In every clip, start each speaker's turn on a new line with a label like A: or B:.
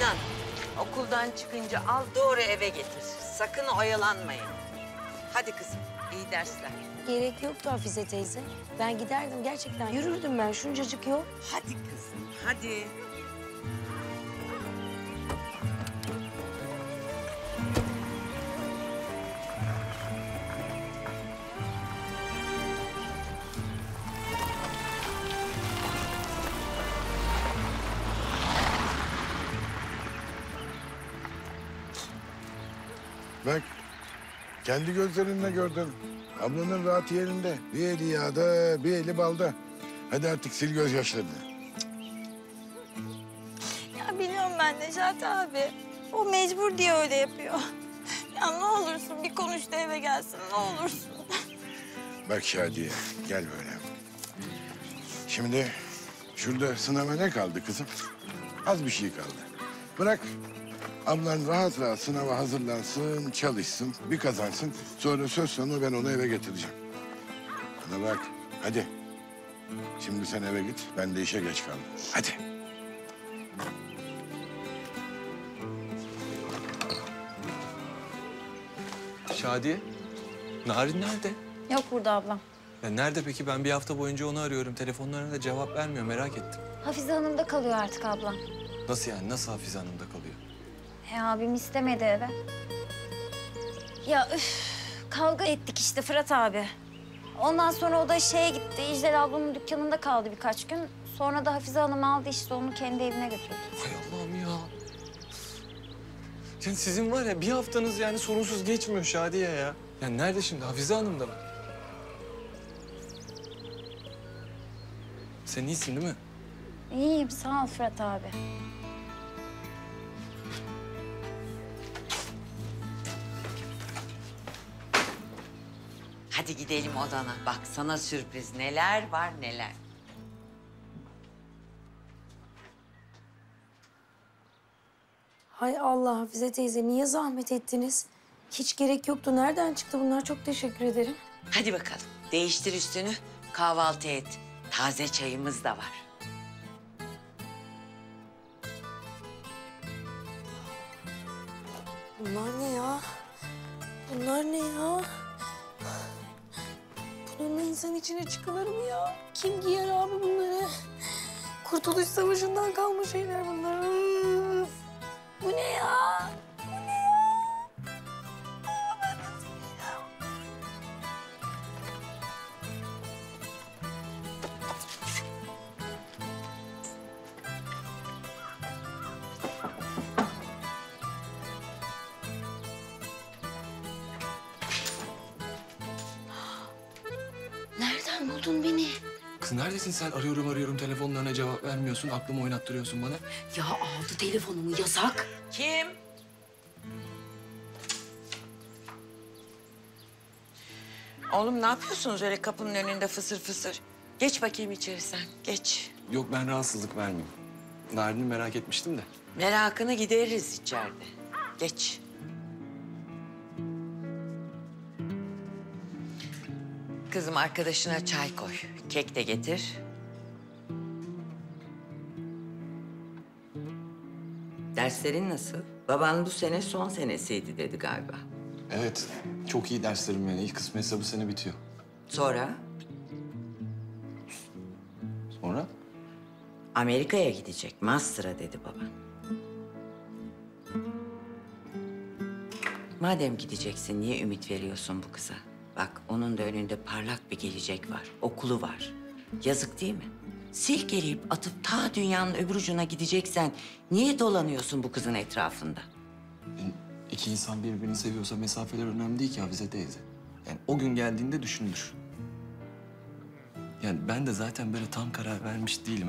A: Sinan, okuldan çıkınca al doğru eve getir. Sakın oyalanmayın. Hadi kızım, iyi dersler.
B: Gerek yoktu Hafize teyze. Ben giderdim gerçekten. Yürürdüm ben şuncacık yol.
A: Hadi kızım, hadi.
C: Bak, kendi gözlerinle gördün. Ablanın rahat yerinde. Bir eli yağda, bir eli balda. Hadi artık sil gözyaşlarını.
D: Ya biliyorum ben Neşat abi. O mecbur diye öyle yapıyor. Ya ne olursun bir konuş da eve gelsin ne olursun.
C: Bak Şadiye, gel böyle. Şimdi şurada sınava ne kaldı kızım? Az bir şey kaldı. Bırak ablan rahat rahat sınava hazırlansın, çalışsın, bir kazansın. Sonra söz sonu ben onu eve getireceğim. Bana bak, hadi. Şimdi sen eve git, ben de işe geç kaldım. Hadi.
E: Şadiye, Narin nerede?
D: Yok burada ablam.
E: Ya nerede peki? Ben bir hafta boyunca onu arıyorum. Telefonlarına da cevap vermiyor. Merak ettim.
D: Hafize Hanım'da kalıyor artık ablam.
E: Nasıl yani? Nasıl Hafize Hanım'da kalıyor?
D: Abim istemedi eve. Ya kavga ettik işte Fırat abi. Ondan sonra o da şeye gitti. İclal ablamın dükkanında kaldı birkaç gün. Sonra da Hafize Hanım aldı işte onu kendi evine götürdü.
E: Hay Allah'ım ya. Yani sizin var ya bir haftanız yani sorunsuz geçmiyor Şadiye ya. Yani nerede şimdi? Hafize Hanım'da mı? Sen iyisin değil mi?
D: İyiyim sağ ol Fırat abi.
A: Hadi gidelim odana. Bak sana sürpriz neler var neler.
B: Hay Allah Hafize teyze niye zahmet ettiniz? Hiç gerek yoktu. Nereden çıktı bunlar? Çok teşekkür ederim.
A: Hadi bakalım. Değiştir üstünü, kahvaltı et. Taze çayımız da var.
B: Bunlar ne ya? Bunlar ne ya? Bununla insan içine çıkılır mı ya? Kim giyer abi bunları? Kurtuluş Savaşı'ndan kalma şeyler bunlar. Üf! Bu ne ya? Bu ne ya? Ben nasıl giyeceğim? Nereden buldun beni?
E: Kız neredesin sen? Arıyorum telefonlarına cevap vermiyorsun. Aklımı oynattırıyorsun bana.
B: Ya aldı telefonumu yasak.
A: Kim? Oğlum ne yapıyorsunuz öyle kapının önünde fısır fısır? Geç bakayım içeri sen, geç.
E: Yok ben rahatsızlık vermeyeyim. Narin'i merak etmiştim de.
A: Merakını gideririz içeride. Geç. Kızım arkadaşına çay koy. Kek de getir. Derslerin nasıl? Baban bu sene son senesiydi dedi galiba.
E: Evet, çok iyi derslerim yani. İlk kısmetse bu sene bitiyor.
A: Sonra
E: Sonra?
A: Amerika'ya gidecek. Master'a dedi baban. Madem gideceksin niye ümit veriyorsun bu kıza? Bak onun da önünde parlak bir gelecek var. Okulu var. Yazık değil mi? Silkeleyip atıp ta dünyanın öbür ucuna gideceksen niye dolanıyorsun bu kızın etrafında?
E: Yani iki insan birbirini seviyorsa mesafeler önemli değil ki Hafize teyze. Yani o gün geldiğinde düşünülür. Yani ben de zaten böyle tam karar vermiş değilim.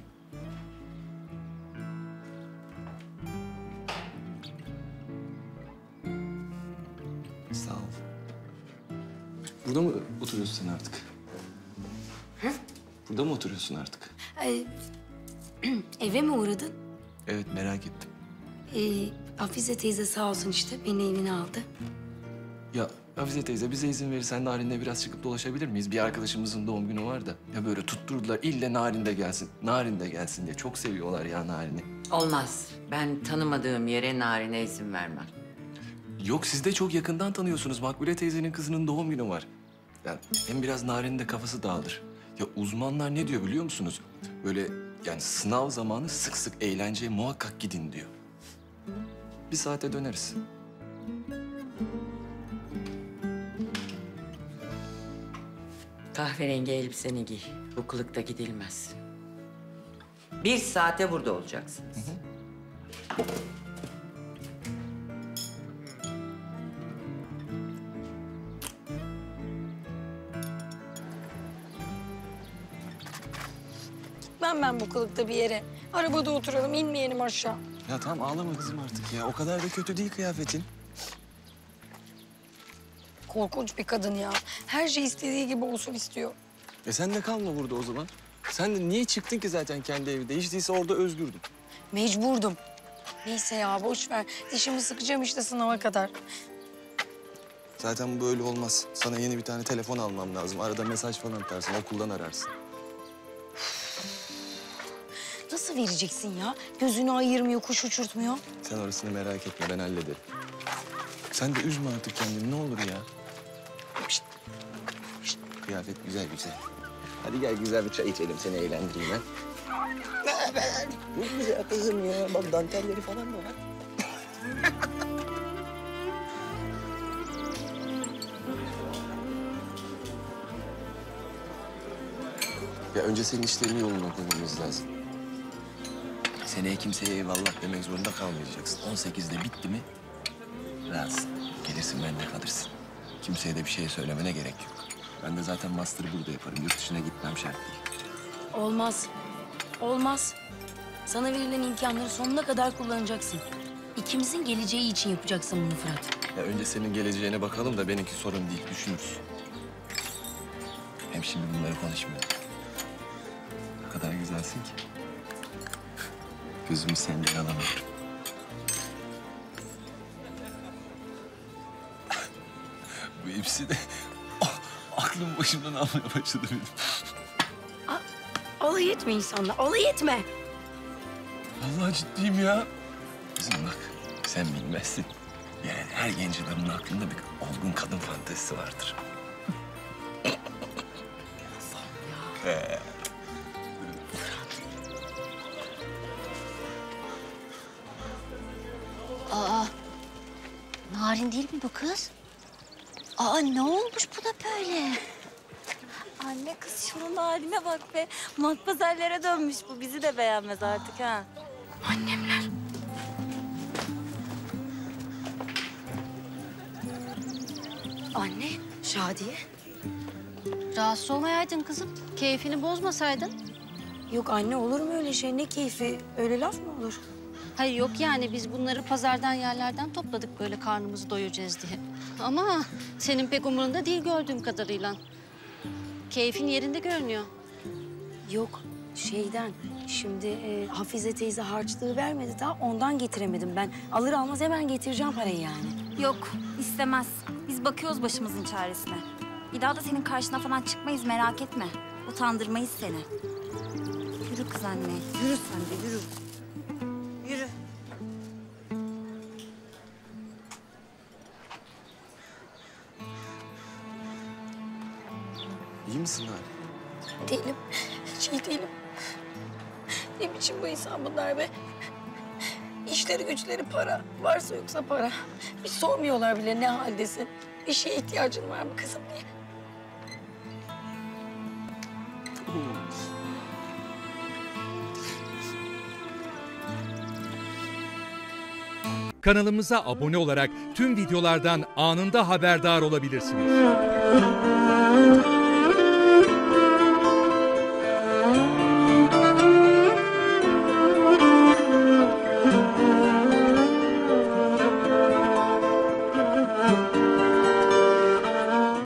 E: Sağ ol. Burada mı oturuyorsun sen artık?
B: Hı?
E: Burada mı oturuyorsun artık?
B: Eve mi uğradın?
E: Evet, merak ettim.
B: Hafize teyze sağ olsun işte beni evine aldı.
E: Ya Hafize teyze bize izin verirsen Narin'le biraz çıkıp dolaşabilir miyiz? Bir arkadaşımızın doğum günü var da. Ya böyle tutturdular ille Narin de gelsin. Narin de gelsin diye. Çok seviyorlar ya Narin'i.
A: Olmaz. Ben tanımadığım yere Narin'e izin vermem.
E: Yok siz de çok yakından tanıyorsunuz. Makbule teyzenin kızının doğum günü var. Yani hem biraz Narin'in de kafası dağılır. Ya uzmanlar ne diyor biliyor musunuz? Böyle yani sınav zamanı sık sık eğlenceye muhakkak gidin diyor. Bir saate döneriz.
A: Kahverengi elbiseni giy. Bu kılıkta gidilmez. 1 saate burada olacaksınız.
B: Ben bu kılıkta bir yere. Arabada oturalım, inmeyelim aşağı.
E: Ya tamam ağlama kızım artık ya. O kadar da kötü değil kıyafetin.
B: Korkunç bir kadın ya. Her şey istediği gibi olsun istiyor.
E: Sen de kalma burada o zaman. Sen de niye çıktın ki zaten kendi evinde? Hiç değilse orada özgürdün.
B: Mecburdum. Neyse ya, boş ver. Dişimi sıkacağım işte sınava kadar.
E: Zaten böyle olmaz. Sana yeni bir tane telefon almam lazım. Arada mesaj falan atarsın, okuldan ararsın.
B: Nasıl vereceksin ya? Gözünü ayırmıyor, kuş uçurtmuyor.
E: Sen orasını merak etme, ben hallederim. Sen de üzme artık kendini, ne olur ya. Şişt. Şişt. Kıyafet güzel güzel. Hadi gel güzel bir çay içelim, seni eğlendireyim ha. Ne güzel kızım ya. Bak dantelleri falan da var. Ya önce senin işlerini yoluna koymamız lazım. Seneye kimseye eyvallah demek zorunda kalmayacaksın. 18'de bitti mi rahatsın. Gelirsin bende kalırsın. Kimseye de bir şey söylemene gerek yok. Ben de zaten master'ı burada yaparım. Yurt dışına gitmem şart değil.
B: Olmaz. Olmaz. Sana verilen imkanları sonuna kadar kullanacaksın. İkimizin geleceği için yapacaksın bunu Fırat.
E: Ya önce senin geleceğine bakalım da benimki sorun değil. Düşünürüz. Hem şimdi bunları konuşmayalım. O kadar güzelsin ki. Gözümü senden alamıyorum. Bu hepsi de aklım başımdan almaya başladı benim.
B: Alay etme insanla, alay etme.
E: Vallahi ciddiyim ya. Kızım bak, sen bilmezsin. Yani her genç adamın aklında bir olgun kadın fantezisi vardır.
D: Narin değil mi bu kız? Aa ne olmuş buna böyle? Anne kız şunun haline bak be. Matpazarlara dönmüş bu. Bizi de beğenmez artık ha.
B: Annemler. Anne, Şadiye.
F: Rahatsız olmayaydın kızım. Keyfini bozmasaydın.
B: Yok anne, olur mu öyle şey? Ne keyfi? Öyle laf mı olur?
F: Hayır yok yani biz bunları pazardan yerlerden topladık böyle karnımızı doyuracağız diye. Ama senin pek umurunda değil gördüğüm kadarıyla. Keyfin yerinde görünüyor.
B: Yok, şeyden. Şimdi Hafize teyze harçlığı vermedi daha ondan getiremedim ben. Alır almaz hemen getireceğim parayı yani.
D: Yok istemez. Biz bakıyoruz başımızın çaresine. Bir daha da senin karşına falan çıkmayız merak etme. Utandırmayız seni. Yürü kız anne. Yürü sen de yürü. Yürü.
E: İyi misin abi?
B: Değilim, hiç iyi değilim. Ne biçim bu insan bunlar be? İşleri güçleri para. Varsa yoksa para. Bir sormuyorlar bile ne haldesin. Bir şeye ihtiyacın var mı kızım diye.
G: Kanalımıza abone olarak tüm videolardan anında haberdar olabilirsiniz.